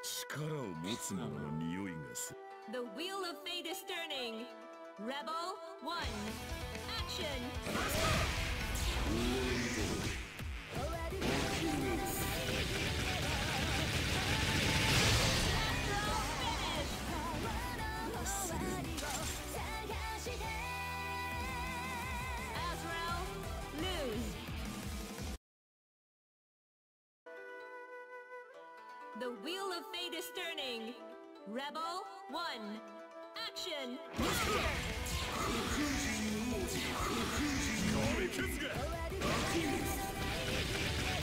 力を持つ者の匂いがする。 The wheel of fate is turning. Rebel 1. Action! Azrael, lose. The wheel of fate is turning. Rebel 1. Action! Master!